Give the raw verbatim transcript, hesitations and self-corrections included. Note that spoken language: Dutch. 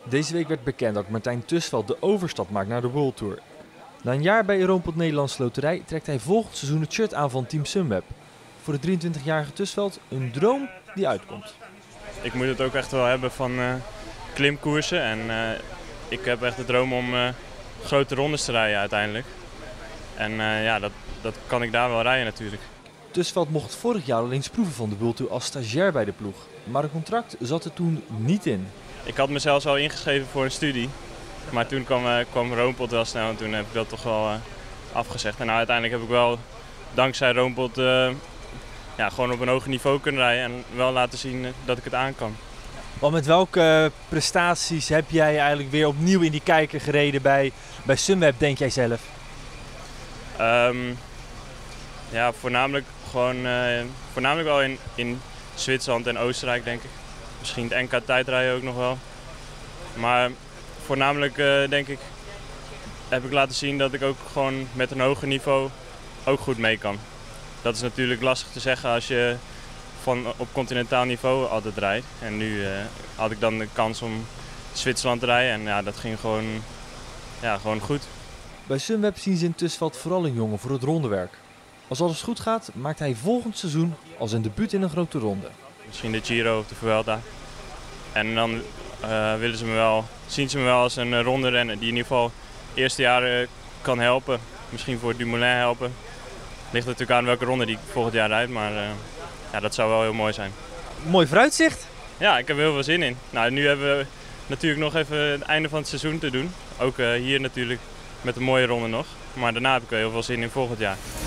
Deze week werd bekend dat Martijn Tusveld de overstap maakt naar de World Tour. Na een jaar bij Roompot Nederlandse Loterij trekt hij volgend seizoen het shirt aan van Team Sunweb. Voor de drieëntwintigjarige Tusveld een droom die uitkomt. Ik moet het ook echt wel hebben van uh, klimkoersen en uh, ik heb echt de droom om uh, grote rondes te rijden uiteindelijk. En uh, ja, dat, dat kan ik daar wel rijden natuurlijk. Tusveld mocht vorig jaar al eens proeven van de World Tour als stagiair bij de ploeg. Maar een contract zat er toen niet in. Ik had mezelf al ingeschreven voor een studie. Maar toen kwam, uh, kwam Roompot wel snel en toen heb ik dat toch wel uh, afgezegd. En nou, uiteindelijk heb ik wel dankzij Roompot uh, ja, gewoon op een hoger niveau kunnen rijden en wel laten zien uh, dat ik het aan kan. Want met welke prestaties heb jij eigenlijk weer opnieuw in die kijker gereden bij, bij Sunweb, denk jij zelf? Um, ja, voornamelijk, gewoon, uh, voornamelijk wel in, in Zwitserland en Oostenrijk, denk ik. Misschien het N K tijdrijden ook nog wel. Maar voornamelijk, uh, denk ik, heb ik laten zien dat ik ook gewoon met een hoger niveau ook goed mee kan. Dat is natuurlijk lastig te zeggen als je van op continentaal niveau altijd rijdt. En nu uh, had ik dan de kans om Zwitserland te rijden en ja, dat ging gewoon, ja, gewoon goed. Bij Sunweb zien ze in Tusveld vooral een jongen voor het rondewerk. Als alles goed gaat, maakt hij volgend seizoen al zijn debuut in een grote ronde. Misschien de Giro of de Vuelta. En dan uh, willen ze me wel, zien ze me wel als een ronde renner die in ieder geval de eerste jaren kan helpen. Misschien voor Dumoulin helpen. Ligt natuurlijk aan welke ronde die volgend jaar rijdt, maar uh, ja, dat zou wel heel mooi zijn. Mooi vooruitzicht. Ja, ik heb er heel veel zin in. Nou, nu hebben we natuurlijk nog even het einde van het seizoen te doen. Ook uh, hier natuurlijk met een mooie ronde nog. Maar daarna heb ik wel heel veel zin in volgend jaar.